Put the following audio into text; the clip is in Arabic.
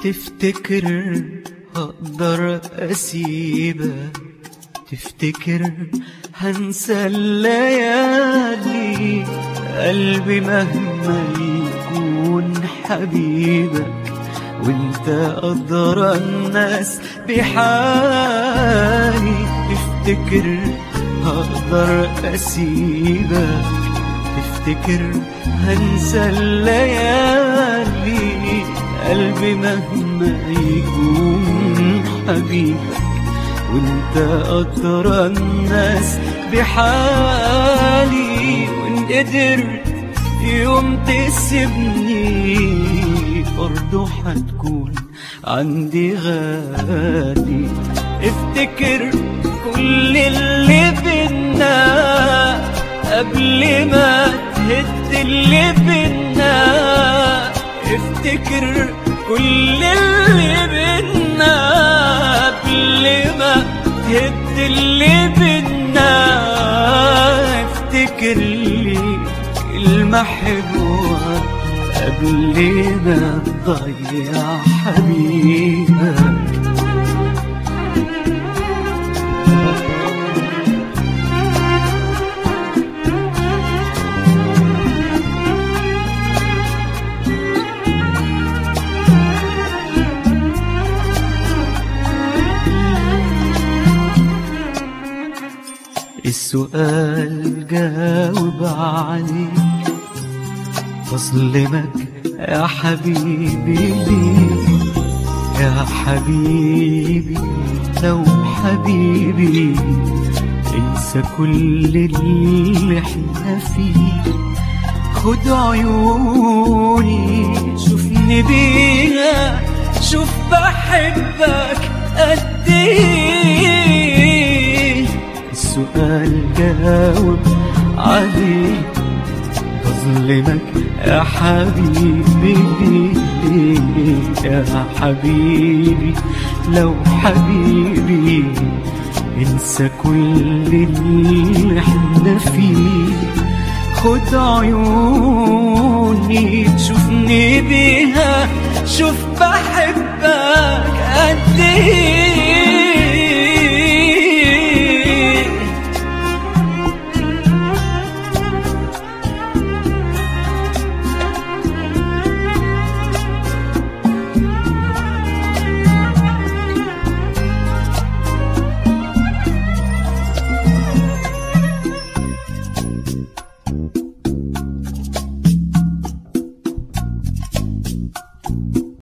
تفتكر هقدر أسيبك؟ تفتكر هنسى الليالي؟ قلبي مهما يكون حبيبك، وانت أدرى الناس بحالي. تفتكر هقدر أسيبك؟ تفتكر هنسى الليالي؟ قلبي مهما يكون حبيبك، وانت أدرى الناس بحالي. وان قدرت يوم تسيبني برضو حتكون عندي غالي. افتكر كل اللي بينا قبل ما تهد اللي بينا. افتكر كل اللي بينا قبل ما تهد اللي بينا. افتكر لي كلمة حلوة قبل ما تضيع حبيبك. السؤال جاوب عليه، بظلمك يا حبيبي ليه؟ يا حبيبي لو حبيبي انسى كل اللي احنا فيه. خد عيوني شوفني بيها، شوف بحبك قد ايه. السؤال جاوب عليه، بظلمك يا حبيبي ليه؟ يا حبيبي لو حبيبي انسى كل اللي احنا فيه. خد عيوني تشوفني بيها، شوف بحبك